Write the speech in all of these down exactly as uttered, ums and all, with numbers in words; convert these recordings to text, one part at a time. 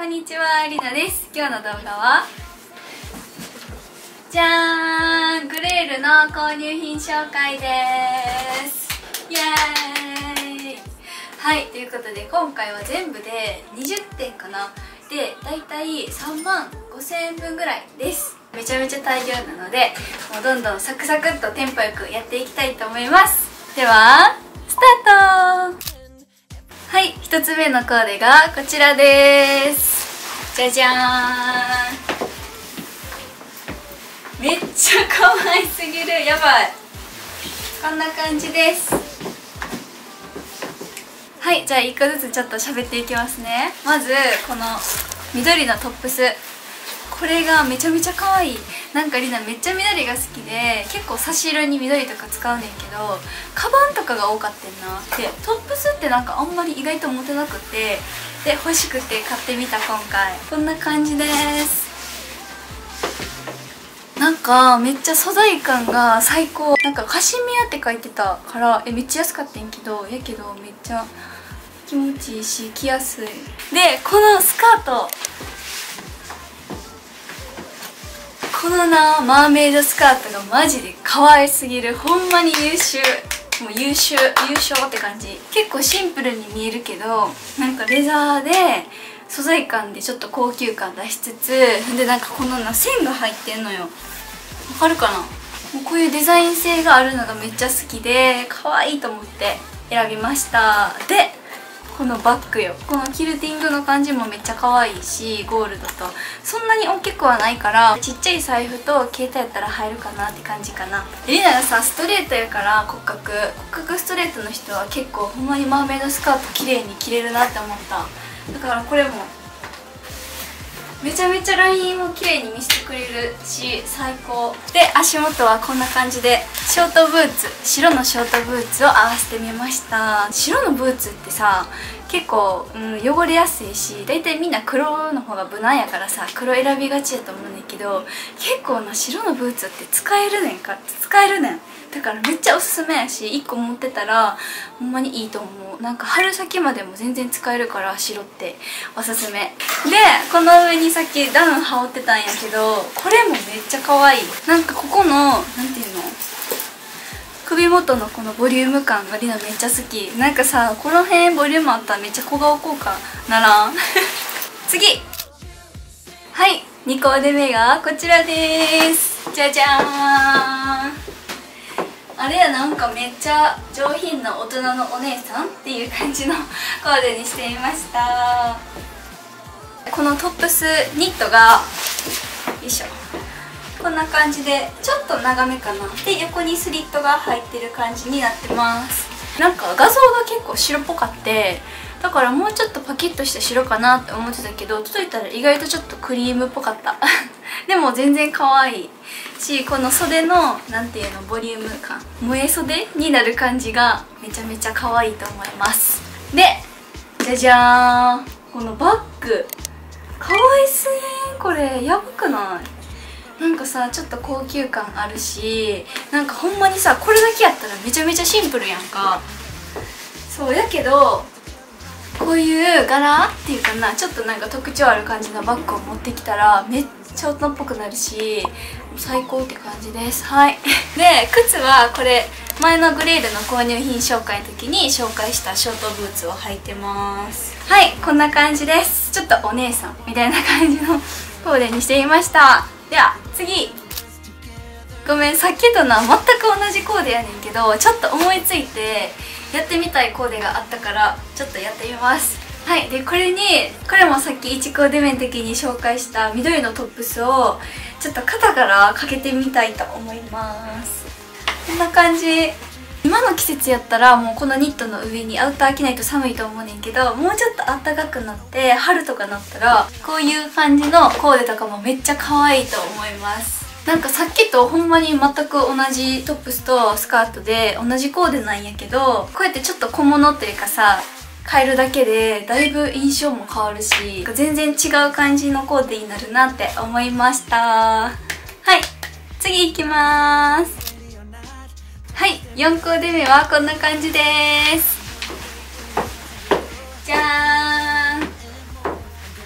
こんにちは、りなです。今日の動画はじゃーん、グレールの購入品紹介です。イエーイ。はい、ということで今回は全部でにじゅってんかな。で、だいたいさんまんごせんえんぶんぐらいです。めちゃめちゃ大量なので、もうどんどんサクサクっとテンポよくやっていきたいと思います。ではスタート。はい、ひとつめのコーデがこちらです。じゃじゃーん。めっちゃ可愛すぎる。やばい。こんな感じです。はい、じゃあいっこずつちょっと喋っていきますね。まずこの緑のトップス、これがめちゃめちゃ可愛い。なんかりなめっちゃ緑が好きで、結構差し色に緑とか使うねんけど、カバンとかが多かったんな。でトップスってなんかあんまり意外と持てなくて、で欲しくて買ってみた。今回こんな感じです。なんかめっちゃ素材感が最高。なんかカシミヤって書いてたからえめっちゃ安かったんやけどやけどめっちゃ気持ちいいし着やすい。でこのスカート、このなマーメイドスカートがマジで可愛すぎる。ほんまに優秀。もう優秀優勝って感じ。結構シンプルに見えるけど、なんかレザーで素材感でちょっと高級感出しつつ、でなんかこのな線が入ってんのよ。わかるかな。もうこういうデザイン性があるのがめっちゃ好きで可愛いと思って選びました。でこのバッグよ。このキルティングの感じもめっちゃ可愛いし、ゴールドとそんなに大きくはないから、ちっちゃい財布と携帯やったら入るかなって感じかな。リナがさストレートやから骨格骨格ストレートの人は結構ほんまにマーメイドスカート綺麗に着れるなって思った。だからこれもめちゃめちゃラインを綺麗に見せてくれるし最高で、足元はこんな感じでショートブーツ、白のショートブーツを合わせてみました。白のブーツってさ結構、うん、汚れやすいし、大体みんな黒の方が無難やからさ黒選びがちやと思うねんけど、結構な白のブーツって使えるねんか使えるねん。だからめっちゃおすすめやし、いっこ持ってたらほんまにいいと思う。なんか春先までも全然使えるから白っておすすめで、この上にさっきダウン羽織ってたんやけど、これもめっちゃ可愛い。なんかここのなんていうの、首元のこのボリューム感がりなめっちゃ好き。なんかさこの辺ボリュームあったらめっちゃ小顔効果ならん次、はい、にコーデ目がこちらです。じゃじゃーん。あれや、なんかめっちゃ上品な大人のお姉さんっていう感じのコーデにしてみました。このトップスニットがよいしょこんな感じでちょっと長めかな。で横にスリットが入ってる感じになってます。なんか画像が結構白っぽかって、だからもうちょっとパキッとした白かなって思ってたけど、届いたら意外とちょっとクリームっぽかったでも全然可愛いし、この袖のなんていうのボリューム感、萌え袖になる感じがめちゃめちゃ可愛いと思います。でじゃじゃーん、このバッグ可愛すぎん。これやばくない？なんかさちょっと高級感あるし、なんかほんまにさこれだけやったらめちゃめちゃシンプルやんか。そうやけどこういう柄っていうかな、ちょっとなんか特徴ある感じのバッグを持ってきたらめっちゃ大人っぽくなるし最高って感じです。はいで靴はこれ前のグレールの購入品紹介の時に紹介したショートブーツを履いてます。はい、こんな感じです。ちょっとお姉さんみたいな感じのコーデにしてみました。では次、ごめんさっきとな全く同じコーデやねんけど、ちょっと思いついてやってみたいコーデがあったからちょっとやってみます。はい、でこれにこれもさっきいちコーデ目の時に紹介した緑のトップスをちょっと肩からかけてみたいと思います。こんな感じ。今の季節やったらもうこのニットの上にアウター着ないと寒いと思うねんけど、もうちょっと暖かくなって春とかなったらこういう感じのコーデとかもめっちゃ可愛いと思います。なんかさっきとほんまに全く同じトップスとスカートで同じコーデなんやけど、こうやってちょっと小物というかさ変えるだけでだいぶ印象も変わるし、全然違う感じのコーデになるなって思いました。はい、次いきまーす。はい、よんコーデ目はこんな感じです。じゃーん。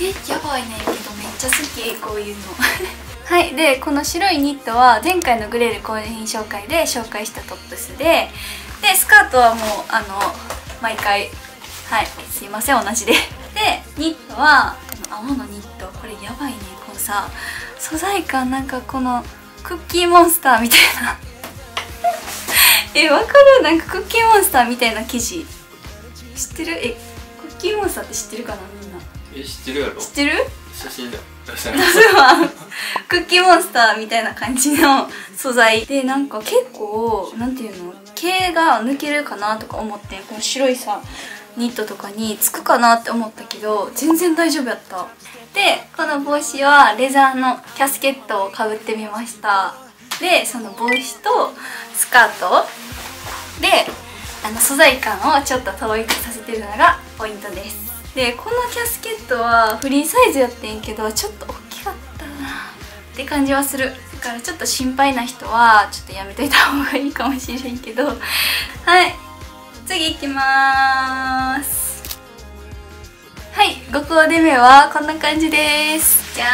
えやばいねんけどめっちゃ好きこういうのはい。でこの白いニットは前回のグレール購入品紹介で紹介したトップスで、でスカートはもうあの毎回はいすいません同じででニットはこの青のニット、これやばいね。こうさ素材感なんかこのクッキーモンスターみたいなえわかる？なんかクッキーモンスターみたいな生地知ってる？えクッキーモンスターって知ってるかなみんな。 え知ってるやろ。 知ってる？ 写真だ出し出すわクッキーモンスターみたいな感じの素材で、なんか結構なんていうの毛が抜けるかなとか思って、この白いさニットとかにつくかなって思ったけど全然大丈夫やった。でこの帽子はレザーのキャスケットをかぶってみました。でその帽子とスカートであの素材感をちょっと統一させてるのがポイントです。でこのキャスケットはフリーサイズやってんけどちょっと大きかったなって感じはする。だからちょっと心配な人はちょっとやめといた方がいいかもしれんけどはい、次いきまーす。はい、ごコーデ目はこんな感じです。じゃ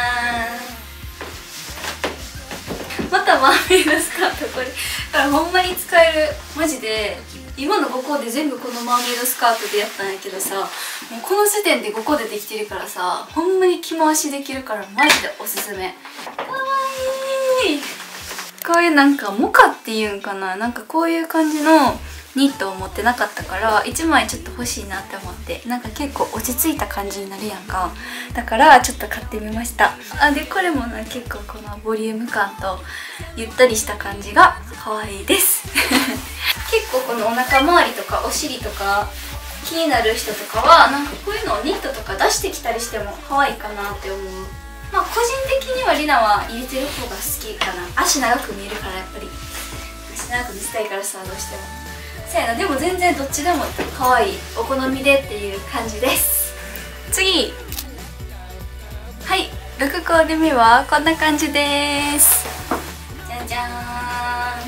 ーん、またマーメイドスカート。これだからほんまに使える。マジで今のごコーデ全部このマーメイドスカートでやったんやけどさ、もうこの時点でごコーデできてるからさ、ほんまに着回しできるからマジでおすすめ。かわいい。こういうなんかモカっていうんかな、なんかこういう感じのニットを持ってなかったからいちまいちょっと欲しいなって思って、なんか結構落ち着いた感じになるやんか。だからちょっと買ってみました。あでこれもな結構このボリューム感とゆったりした感じが可愛いです結構このお腹周りとかお尻とか気になる人とかはなんかこういうのをニットとか出してきたりしても可愛いかなって思う。まあ個人的にはリナは入れてる方が好きかな。足長く見えるから、やっぱり足長く見せたいからさ、どうしてもそうやな。でも全然どっちでも可愛い、お好みでっていう感じです。次はい、ろくコーデ目はこんな感じです。じゃじゃー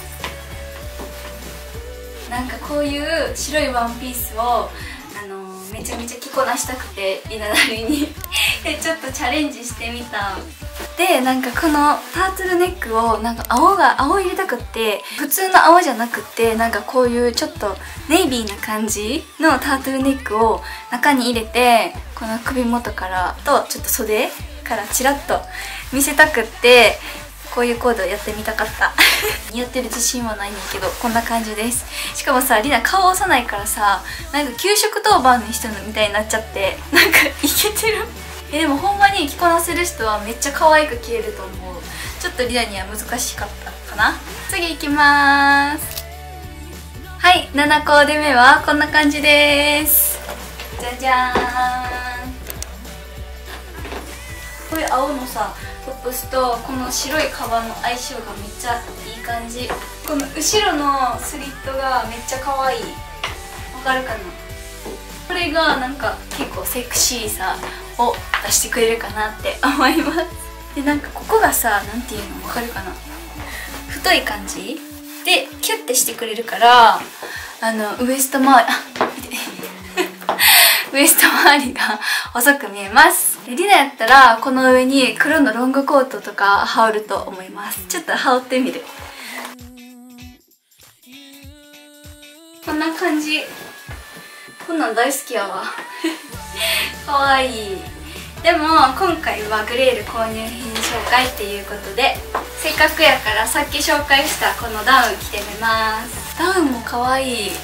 ん。なんかこういう白いワンピースをあのー、めちゃめちゃ着こなしたくてリナなりにでちょっとチャレンジしてみた。でなんかこのタートルネックをなんか青が青入れたくって、普通の青じゃなくってなんかこういうちょっとネイビーな感じのタートルネックを中に入れて、この首元からとちょっと袖からチラッと見せたくって、こういうコーデをやってみたかった似合ってる自信はないんだけどこんな感じです。しかもさリナ顔押さないからさ、なんか給食当番の人みたいになっちゃって、なんかイケてるえでもほんまに着こなせる人はめっちゃ可愛く着れると思う。ちょっとリナには難しかったかな。次いきまーす。はい、ななコーデ目はこんな感じです。じゃじゃーん。こういう青のさトップスとこの白いカバンの相性がめっちゃいい感じ。この後ろのスリットがめっちゃ可愛い。わかるかな。これがなんか結構セクシーさを出してくれるかなって思います。でなんかここがさ、なんていうのわかるかな、太い感じでキュッてしてくれるから、あのウエスト周りあウエスト周りが細く見えます。でリナやったらこの上に黒のロングコートとか羽織ると思います。ちょっと羽織ってみる。こんな感じ。こんなん大好きやわかわいい。でも今回はグレール購入品紹介っていうことで、せっかくやからさっき紹介したこのダウン着てみます。ダウンもかわいい。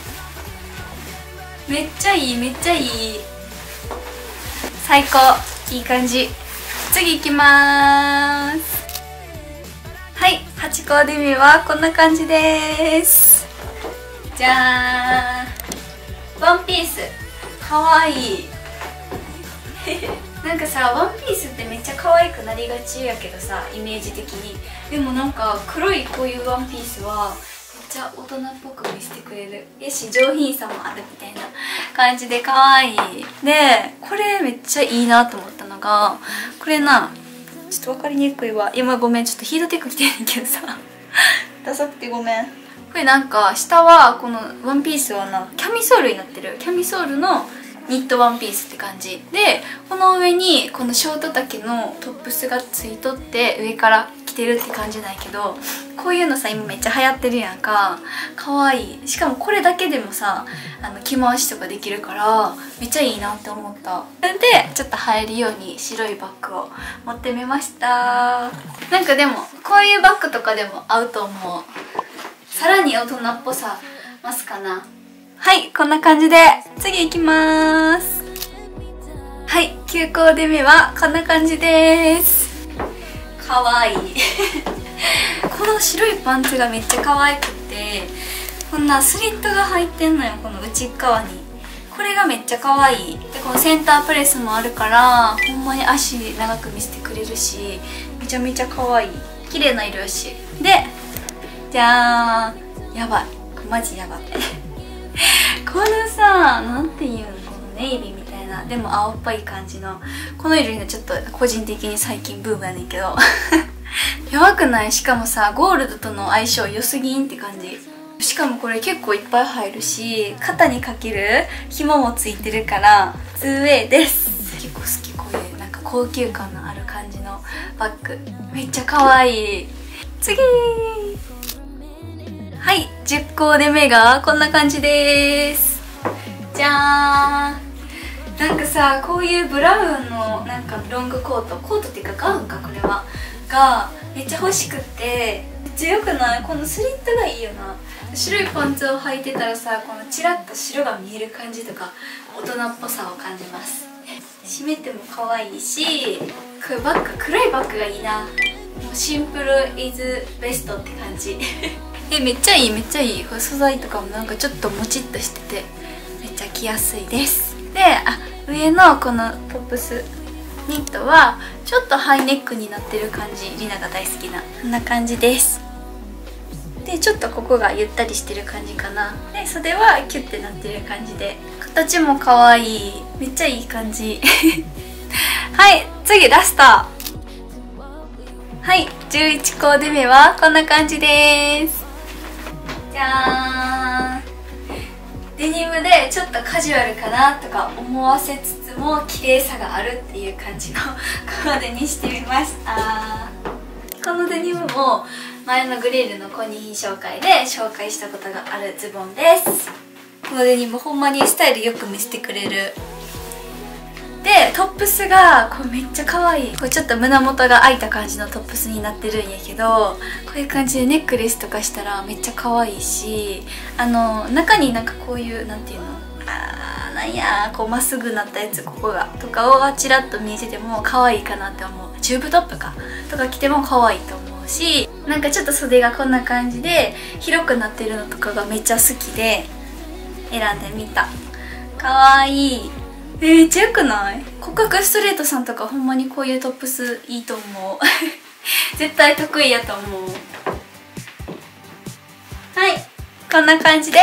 めっちゃいい、めっちゃいい、最高、いい感じ。次いきまーす。はい、はちコーデ目はこんな感じです。じゃーん。ワンピースかわいいなんかさワンピースってめっちゃ可愛くなりがちやけどさ、イメージ的に。でもなんか黒いこういうワンピースはめっちゃ大人っぽく見せてくれる。やし上品さもあるみたいな感じで可愛い。でこれめっちゃいいなと思ったのが、これなちょっと分かりにくいわ今、ごめん、ちょっとヒートテック着てんねんけどさダサくてごめん。これなんか下はこのワンピースはなキャミソールになってる。キャミソールのニットワンピースって感じで、この上にこのショート丈のトップスがついとって上から着てるって感じないけど、こういうのさ今めっちゃ流行ってるやんか。かわいい。しかもこれだけでもさあの着回しとかできるからめっちゃいいなって思った。それでちょっと映えるように白いバッグを持ってみました。なんかでもこういうバッグとかでも合うと思う。さらに大人っぽさ増すかな。はい、こんな感じで次行きまーす。はい、きゅうコーデ目はこんな感じです。かわいいこの白いパンツがめっちゃ可愛くて、こんなスリットが入ってんのよ、この内側に。これがめっちゃ可愛い。でこのセンタープレスもあるからほんまに足長く見せてくれるし、めちゃめちゃ可愛い。綺麗な色やし。でじゃーん、やばい、マジやばいこのさ、なんていうの、このネイビーみたいなでも青っぽい感じのこの色にちょっと個人的に最近ブームやねんけどやばくない？しかもさゴールドとの相性良すぎんって感じ。しかもこれ結構いっぱい入るし、肩にかける紐もついてるからツーウェイです。結構好き、こういうなんか高級感のある感じのバッグ、めっちゃ可愛い。次はい、じゅっコーデ目がこんな感じです。じゃーん。なんかさ、こういうブラウンのなんかロングコート、コートっていうかガウンか、これはがめっちゃ欲しくて、めっちゃ良くない？このスリットがいいよな。白いパンツを履いてたらさ、このチラッと白が見える感じとか大人っぽさを感じます。締めても可愛いし、こういうバッグ、黒いバッグがいいな。もうシンプルイズベストって感じえ、めっちゃいい、めっちゃいい。これ素材とかもなんかちょっともちっとしててめっちゃ着やすいです。で、あ、上のこのトップスニットはちょっとハイネックになってる感じ。りなが大好きなこんな感じです。でちょっとここがゆったりしてる感じかな。で袖はキュッてなってる感じで、形も可愛い。めっちゃいい感じはい、次ラスト。はい、じゅういちコーデ目はこんな感じです。じゃーん。デニムでちょっとカジュアルかなとか思わせつつも綺麗さがあるっていう感じのコーデにしてみました。このデニムも前のグレールの購入品紹介で紹介したことがあるズボンです。このデニムほんまにスタイルよく見せてくれる。でトップスがこれめっちゃ可愛い。これちょっと胸元が開いた感じのトップスになってるんやけど、こういう感じでネックレスとかしたらめっちゃ可愛いし、あの中になんかこういうなんていうの、あーなんやこうまっすぐなったやつ、ここがとかをチラッと見えてても可愛いかなって思う。チューブトップかとか着ても可愛いと思うし、なんかちょっと袖がこんな感じで広くなってるのとかがめっちゃ好きで選んでみた。可愛い。えー、めっちゃよくない？骨格ストレートさんとかほんまにこういうトップスいいと思う絶対得意やと思う。はい、こんな感じです。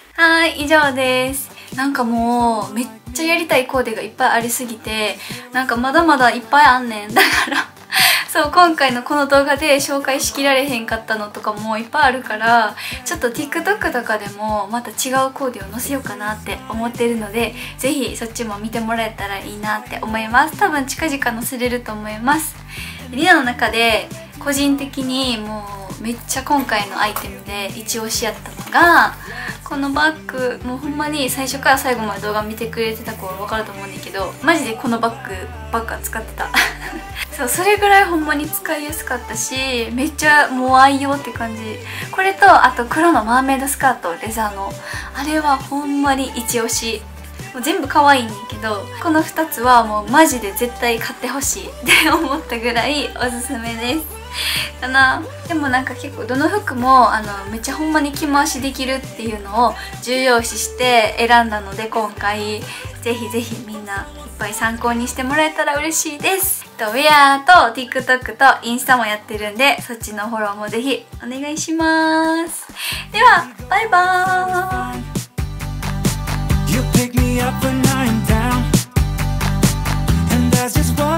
はい、以上です。なんかもうめっちゃやりたいコーデがいっぱいありすぎて、なんかまだまだいっぱいあんねん。だからそう今回のこの動画で紹介しきられへんかったのとかもいっぱいあるから、ちょっと TikTok とかでもまた違うコーデを載せようかなって思ってるので、ぜひそっちも見てもらえたらいいなって思います。多分近々載せれると思います。リナの中で個人的にもうめっちゃ今回のアイテムで一押しやったのがこのバッグ。もうほんまに最初から最後まで動画見てくれてた子は分かると思うんだけど、マジでこのバッグばっか使ってたそうそれぐらいほんまに使いやすかったし、めっちゃもう愛用って感じ。これとあと黒のマーメイドスカート、レザーのあれはほんまに一押し。もう全部可愛いねんけど、このふたつはもうマジで絶対買ってほしいって思ったぐらいおすすめですかな。でもなんか結構どの服もあのめっちゃほんまに着回しできるっていうのを重要視して選んだので、今回ぜひぜひみんないっぱい参考にしてもらえたら嬉しいです。とウェアと TikTok とインスタもやってるんで、そっちのフォローもぜひお願いします。ではバイバーイ。You pick me up when I'm down, and that's just one